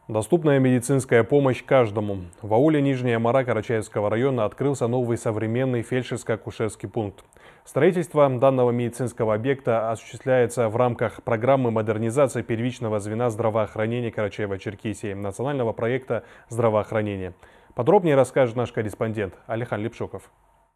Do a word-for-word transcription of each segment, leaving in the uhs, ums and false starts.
Доступная медицинская помощь каждому. В ауле Нижняя Мара Карачаевского района открылся новый современный фельдшерско-акушерский пункт. Строительство данного медицинского объекта осуществляется в рамках программы модернизации первичного звена здравоохранения Карачаева-Черкесии национального проекта здравоохранения. Подробнее расскажет наш корреспондент Алихан Лепшоков.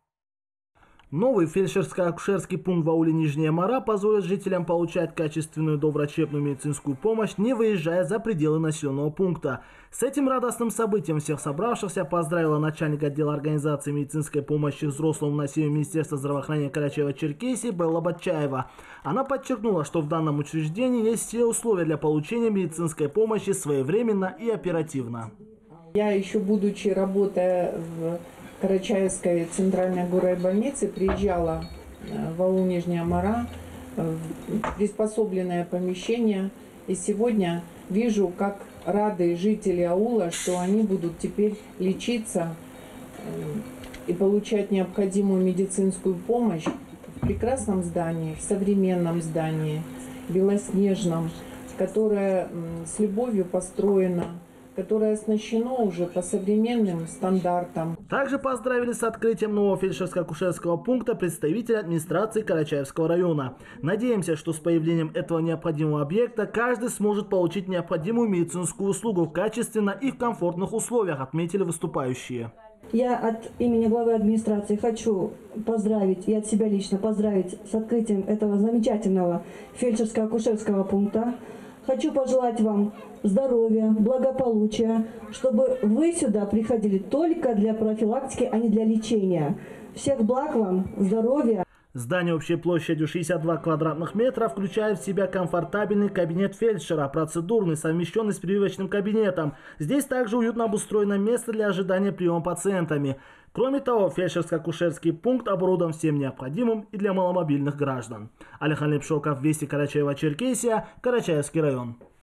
Новый фельдшерско-акушерский пункт в ауле Нижняя Мара позволит жителям получать качественную доврачебную медицинскую помощь, не выезжая за пределы населенного пункта. С этим радостным событием всех собравшихся поздравила начальник отдела организации медицинской помощи взрослому населению Министерства здравоохранения Карачаева-Черкесии Белла Батчаева. Она подчеркнула, что в данном учреждении есть все условия для получения медицинской помощи своевременно и оперативно. Я еще будучи работая в Карачаевской центральной горбольнице приезжала в аул Нижняя Мара, в приспособленное помещение. И сегодня вижу, как рады жители аула, что они будут теперь лечиться и получать необходимую медицинскую помощь в прекрасном здании, в современном здании, белоснежном, которое с любовью построено, которое оснащено уже по современным стандартам. Также поздравили с открытием нового фельдшерско-акушерского пункта представители администрации Карачаевского района. Надеемся, что с появлением этого необходимого объекта каждый сможет получить необходимую медицинскую услугу качественно и в комфортных условиях, отметили выступающие. Я от имени главы администрации хочу поздравить и от себя лично поздравить с открытием этого замечательного фельдшерско-акушерского пункта. Хочу пожелать вам здоровья, благополучия, чтобы вы сюда приходили только для профилактики, а не для лечения. Всех благ вам, здоровья. Здание общей площадью шестьдесят два квадратных метра включает в себя комфортабельный кабинет фельдшера, процедурный, совмещенный с прививочным кабинетом. Здесь также уютно обустроено место для ожидания приема пациентами. Кроме того, фельдшерско-акушерский пункт оборудован всем необходимым и для маломобильных граждан. Алихан Лепшоков, Вести, Карачаева-Черкесия, Карачаевский район.